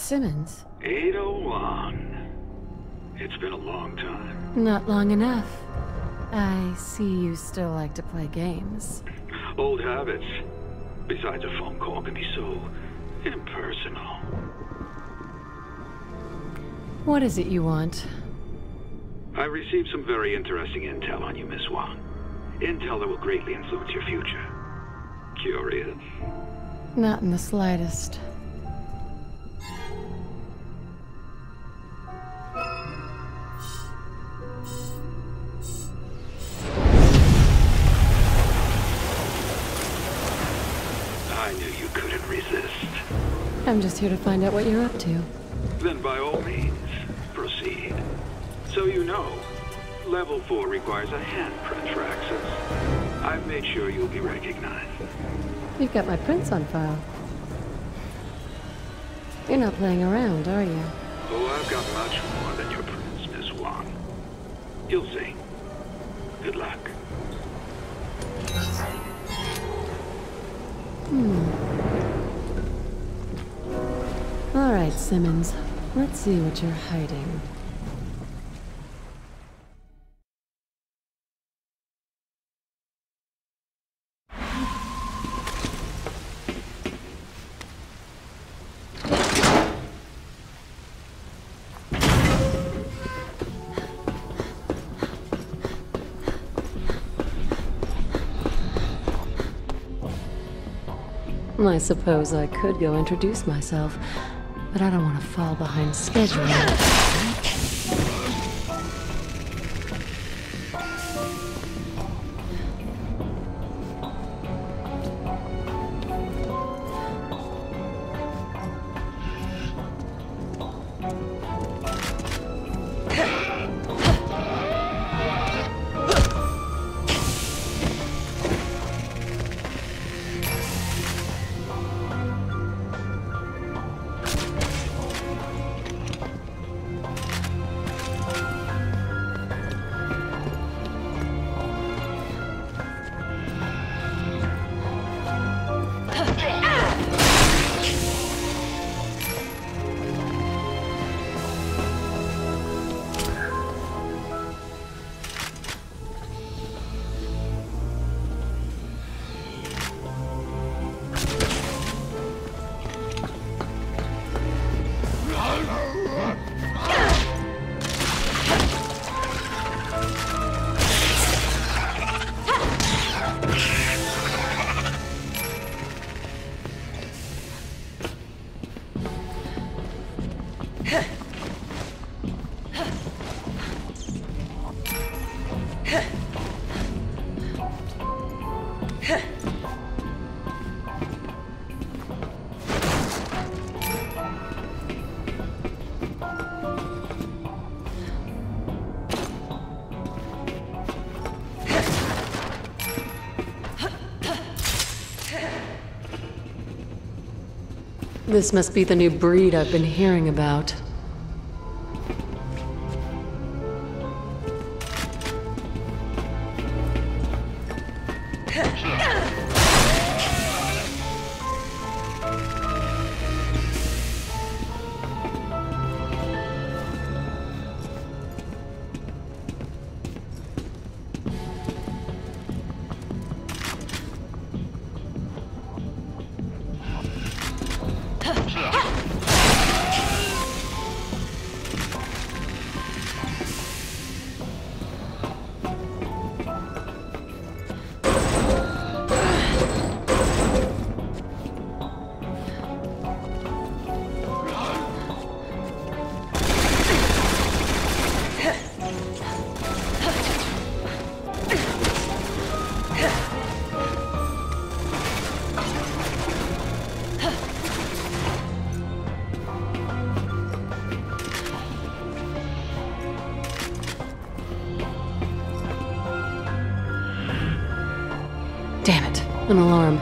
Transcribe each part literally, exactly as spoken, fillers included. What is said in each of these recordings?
Simmons. eight oh one. It's been a long time. Not long enough. I see you still like to play games. Old habits. Besides, a phone call can be so impersonal. What is it you want? I received some very interesting intel on you, Miss Wang. Intel that will greatly influence your future. Curious? Not in the slightest. I knew you couldn't resist. I'm just here to find out what you're up to. Then by all means, proceed. So you know, level four requires a handprint for access. I've made sure you'll be recognized. You've got my prints on file. You're not playing around, are you? Oh, I've got much more than your prints, Miss Wang. You'll see. Good luck. Hmm. All right, Simmons. Let's see what you're hiding. I suppose I could go introduce myself, but I don't want to fall behind schedule. This must be the new breed I've been hearing about. Damn it, an alarm.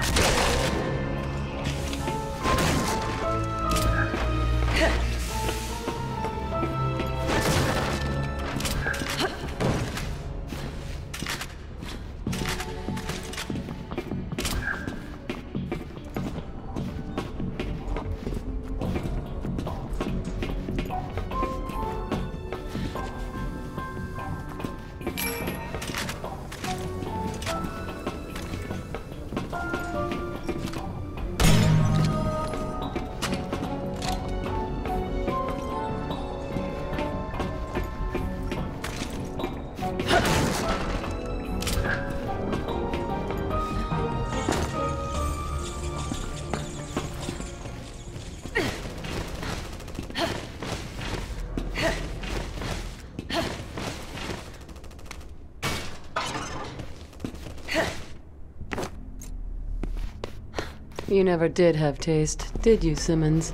You never did have taste, did you, Simmons?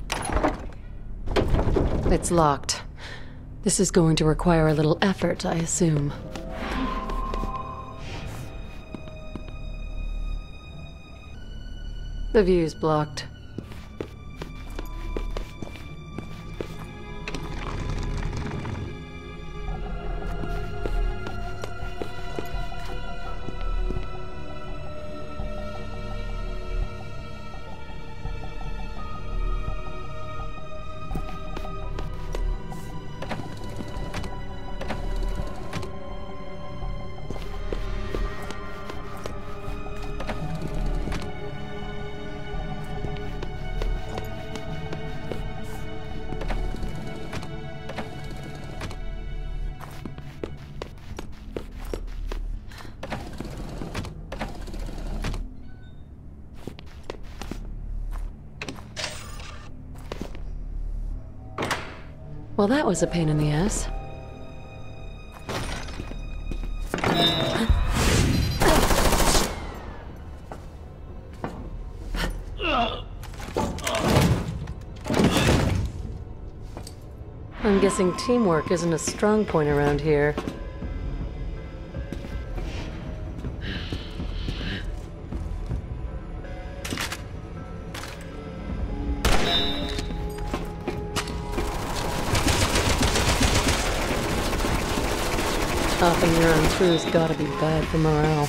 It's locked. This is going to require a little effort, I assume. The view's blocked. Well, that was a pain in the ass. I'm guessing teamwork isn't a strong point around here. Stopping your own crew's gotta be bad for morale.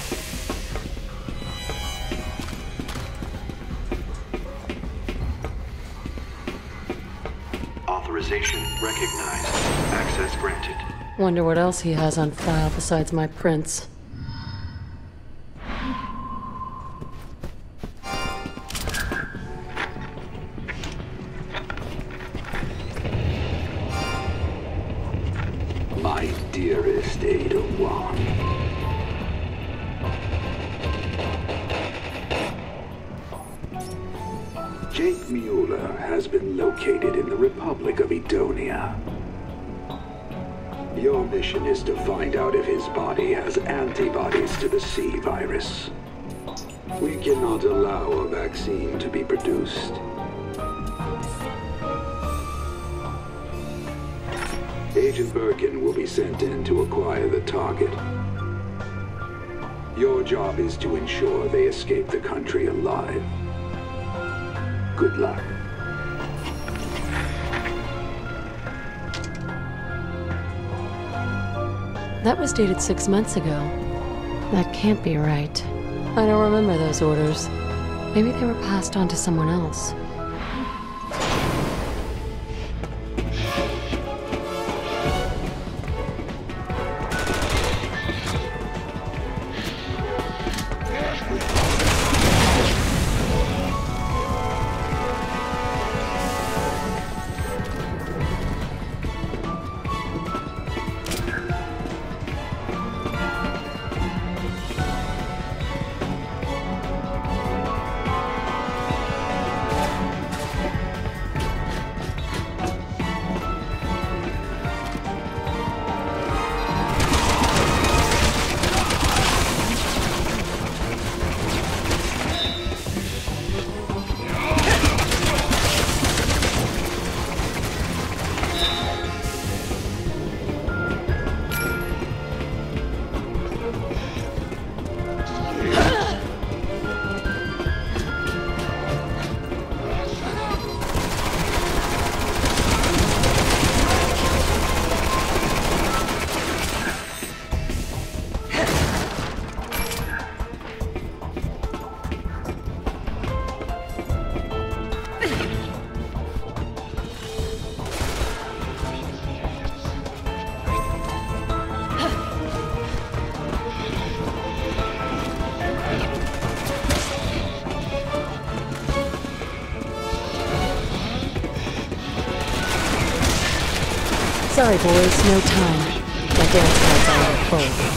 Authorization recognized. Access granted. Wonder what else he has on file besides my prints. My dearest Ada Wong. Jake Mueller has been located in the Republic of Edonia. Your mission is to find out if his body has antibodies to the C virus. We cannot allow a vaccine to be produced. Agent Birkin will be sent in to acquire the target. Your job is to ensure they escape the country alive. Good luck. That was dated six months ago. That can't be right. I don't remember those orders. Maybe they were passed on to someone else. Sorry, boys, no time. My dance cards are already full.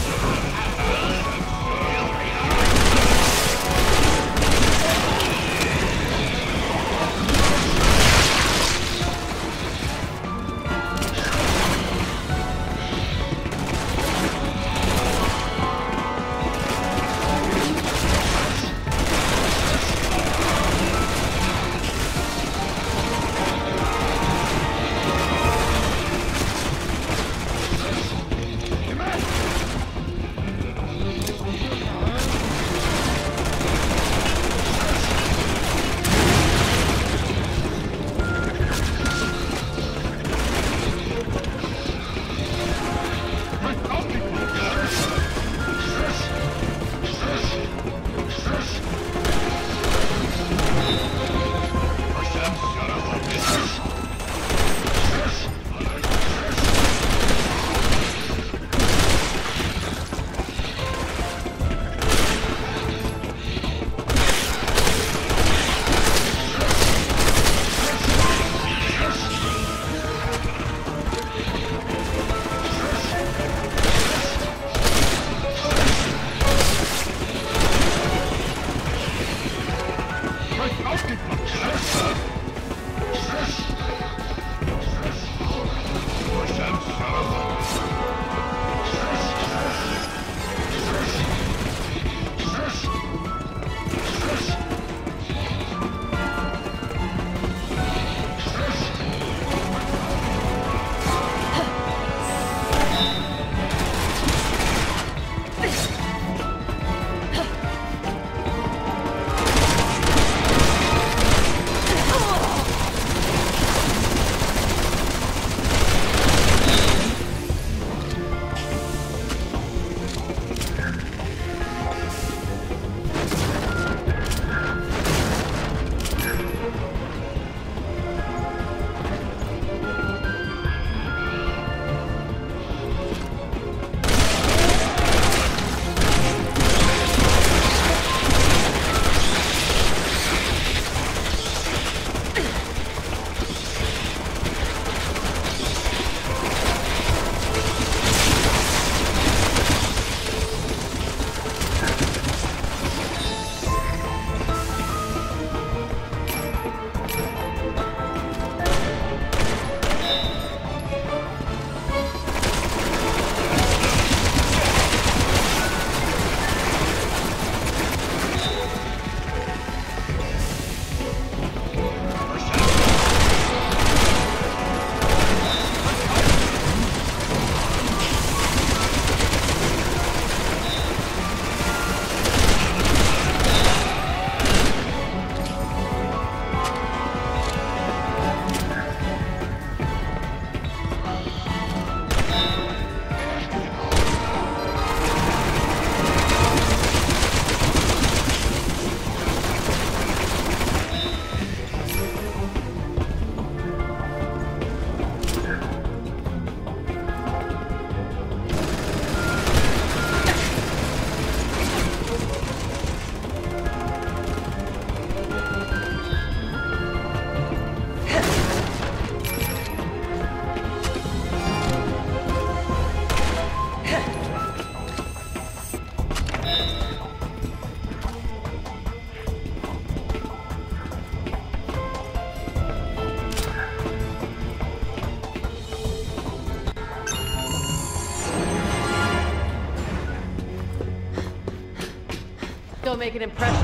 Go make an impression.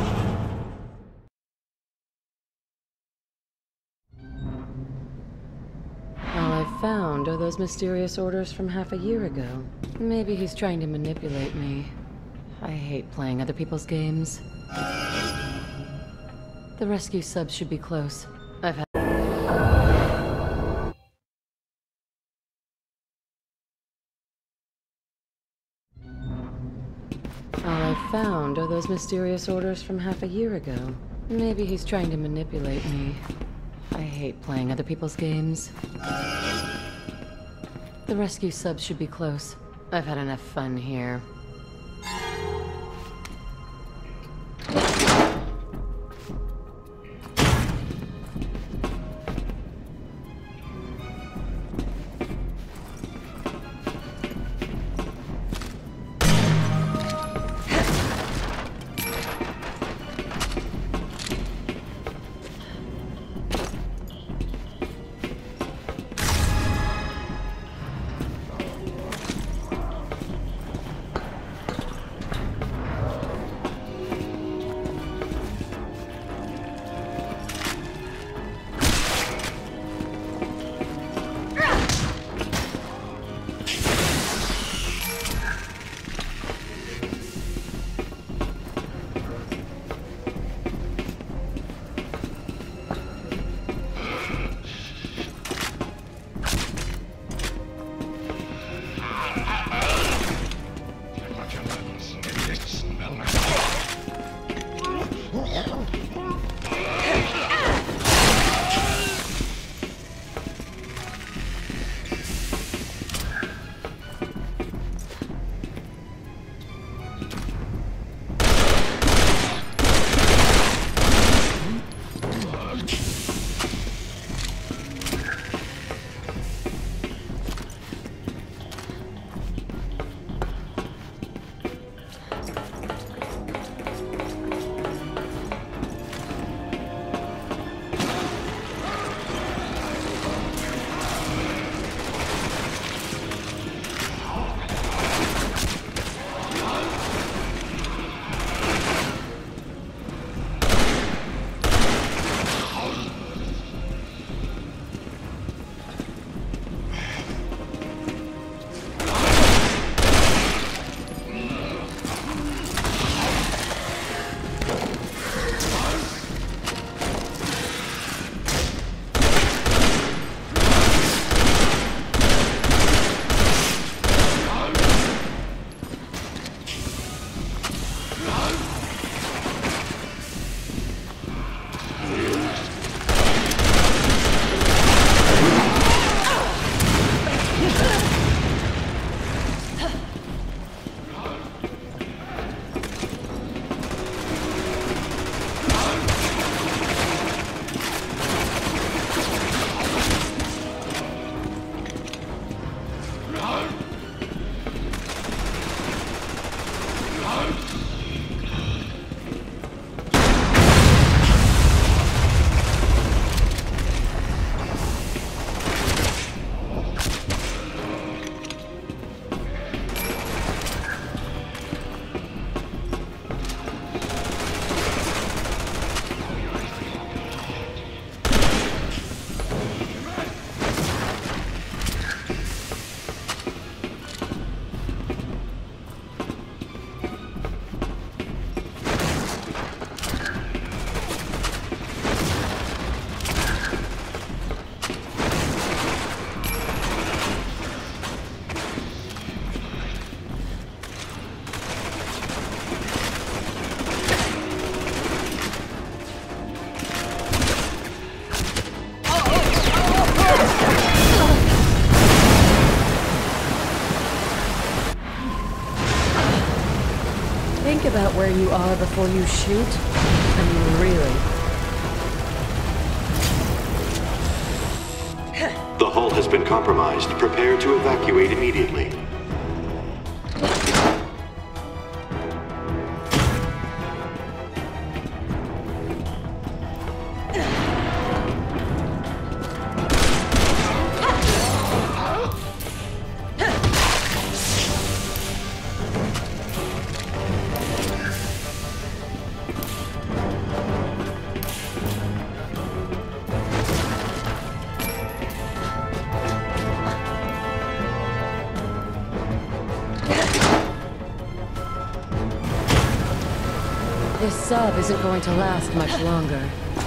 All I've found are those mysterious orders from half a year ago. Maybe he's trying to manipulate me. I hate playing other people's games. The rescue subs should be close. I've had... All I've found are those mysterious orders from half a year ago. Maybe he's trying to manipulate me. I hate playing other people's games. The rescue subs should be close. I've had enough fun here. before you shoot? I mean, really. The hull has been compromised. Prepare to evacuate immediately. This sub isn't going to last much longer.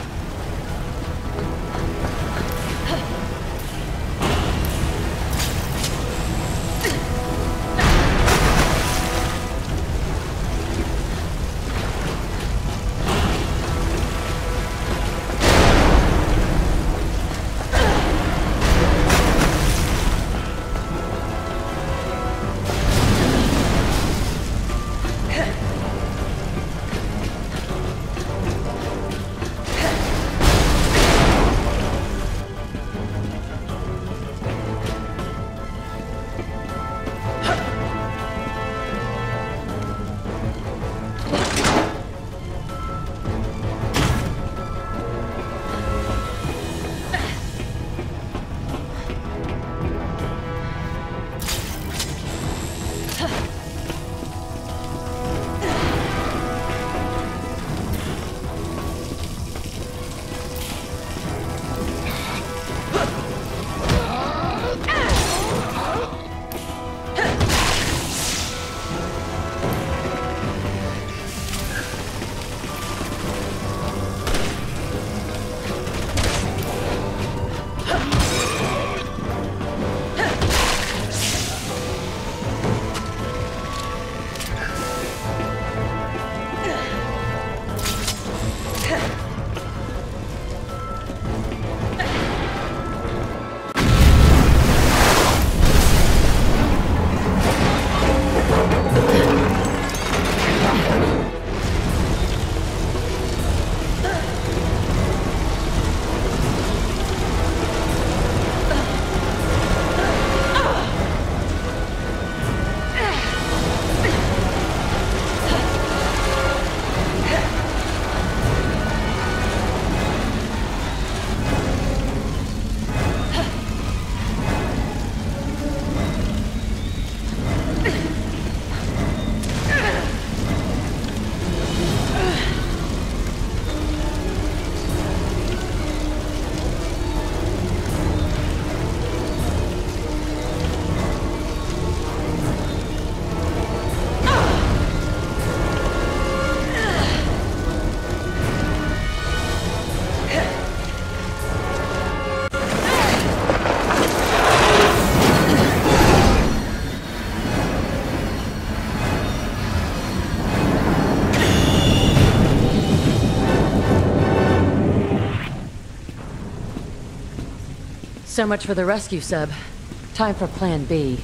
So much for the rescue sub. Time for Plan B.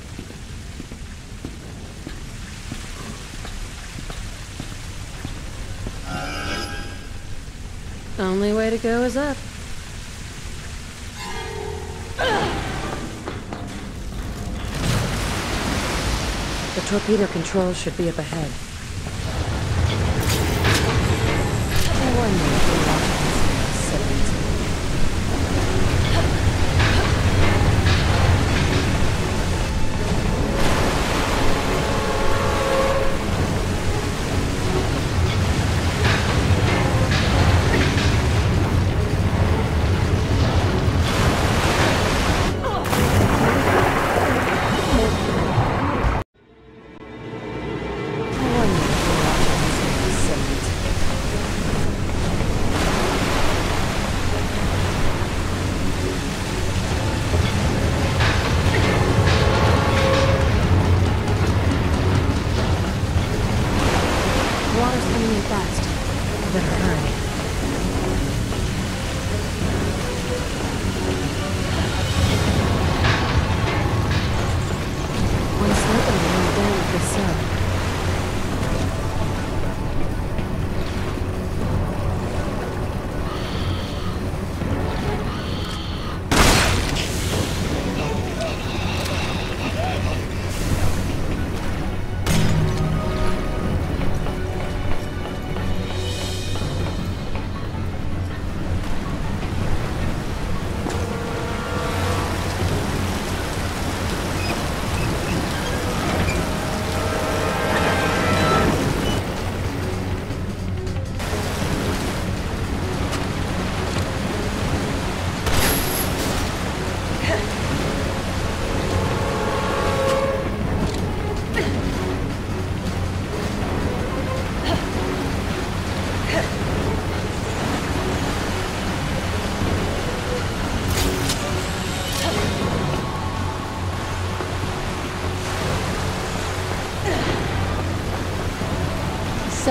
Only way to go is up. The torpedo controls should be up ahead. I wonder if the Washington facilities.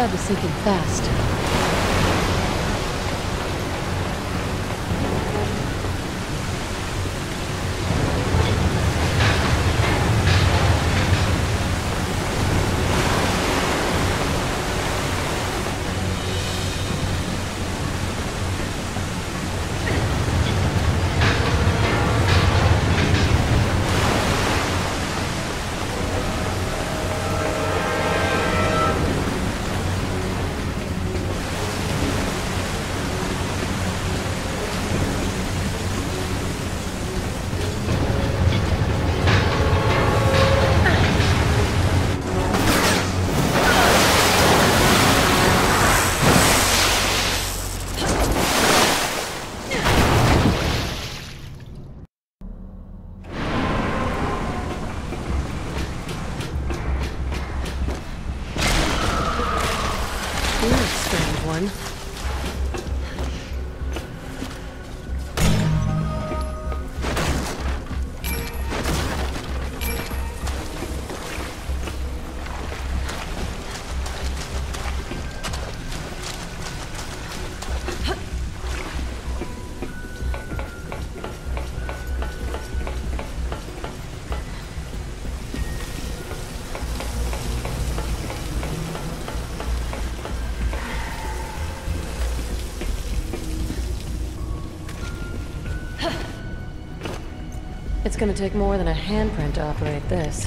sub is sinking fast. You're a strange one. It's gonna take more than a handprint to operate this.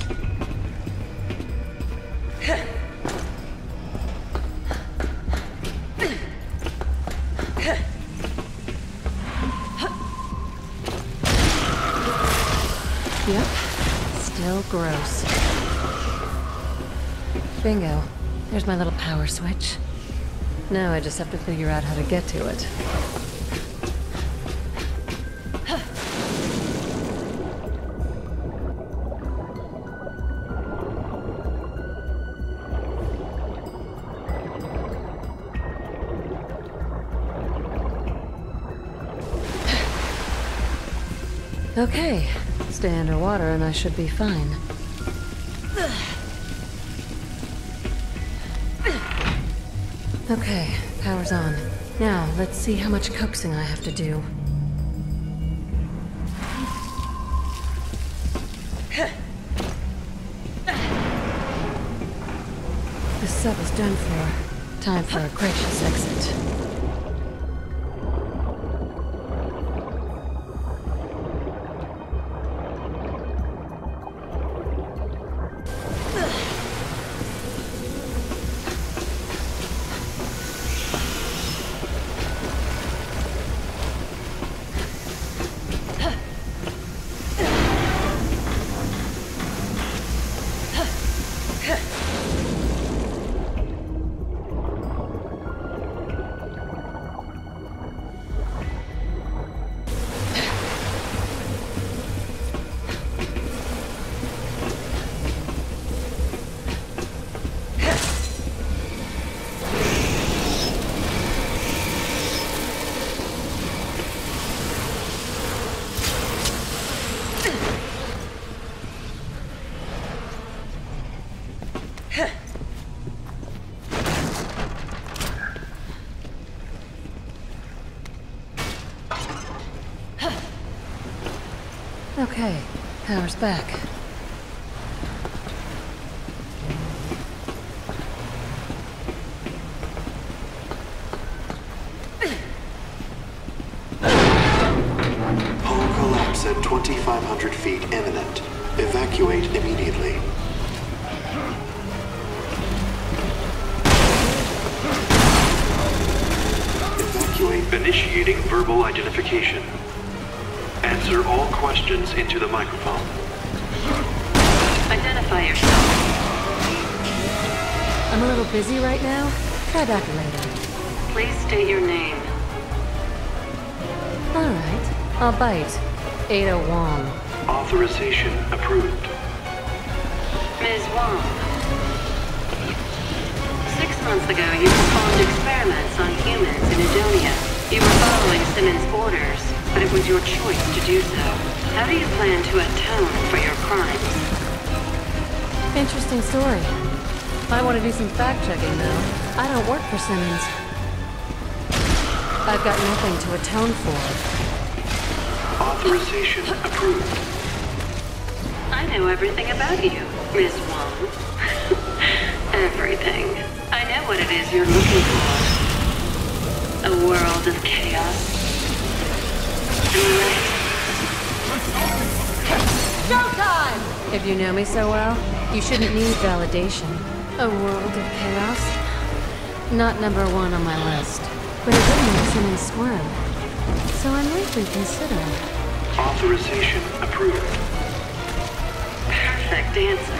Yep, still gross. Bingo. There's my little power switch. Now I just have to figure out how to get to it. Okay, stay underwater and I should be fine. Okay, power's on. Now, let's see how much coaxing I have to do. The sub is done for. Time for a gracious exit. Okay, power's back. Hull collapse at twenty-five hundred feet imminent. Evacuate immediately. Evacuate. Initiating verbal identification. Answer all questions into the microphone. Identify yourself. I'm a little busy right now. Try back later. Please state your name. All right, I'll bite. Ada Wong. Authorization approved. Miz Wong. Six months ago, you performed experiments on humans in Edonia. You were following Simmons' orders, but it was your choice to do so. How do you plan to atone for your crimes? Interesting story. I want to do some fact-checking, though. I don't work for Simmons. I've got nothing to atone for. Authorization approved. I know everything about you, Miss Wong. Everything. I know what it is you're looking for. A world of chaos. Showtime! If you know me so well, you shouldn't need validation. A world of chaos? Not number one on my list. But it would make Simmons squirm. So I might reconsider. Authorization approved. Perfect answer.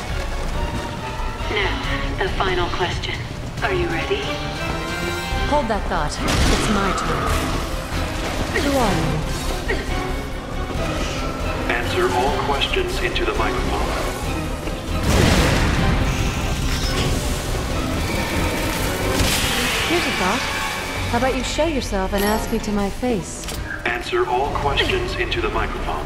Now, the final question. Are you ready? Hold that thought. It's my turn. Who are you? Answer all questions into the microphone. Here's a thought. How about you show yourself and ask me to my face? Answer all questions into the microphone.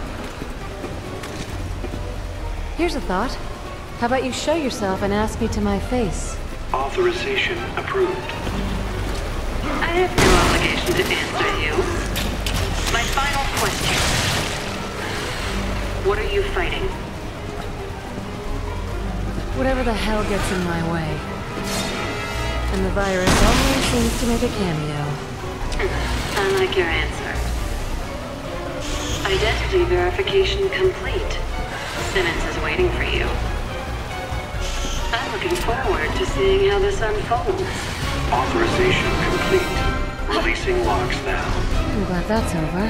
Here's a thought. How about you show yourself and ask me to my face? Authorization approved. I have no obligation to answer you. My final question. What are you fighting? Whatever the hell gets in my way. And the virus always seems to make a cameo. I like your answer. Identity verification complete. Simmons is waiting for you. I'm looking forward to seeing how this unfolds. Authorization complete. Releasing locks now. I'm glad that's over.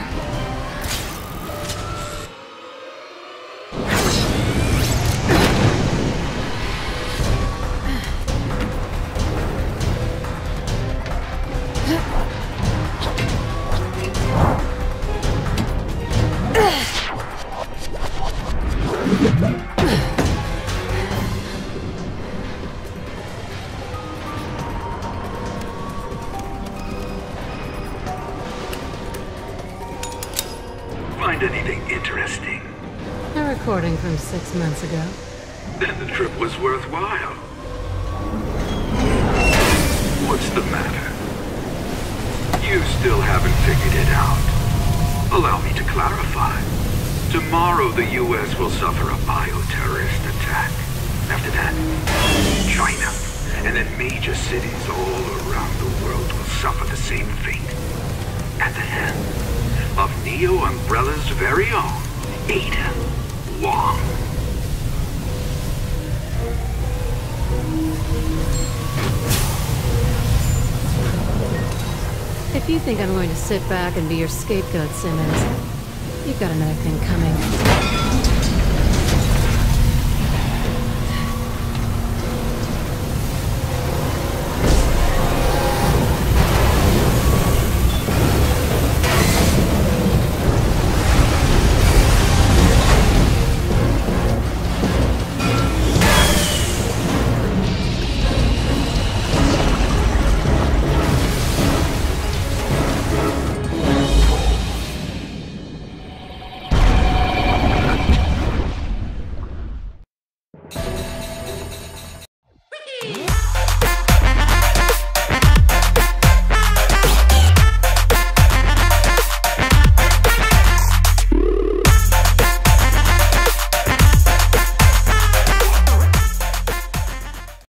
Find anything interesting? A recording from six months ago. Then the trip was worthwhile. What's the matter? You still haven't figured it out. Allow me to clarify. Tomorrow the U S will suffer a bioterrorist attack. After that, China, and then major cities all around the world will suffer the same fate. At the hands of Neo Umbrella's very own Ada Wong. If you think I'm going to sit back and be your scapegoat, Simmons, you've got another thing coming.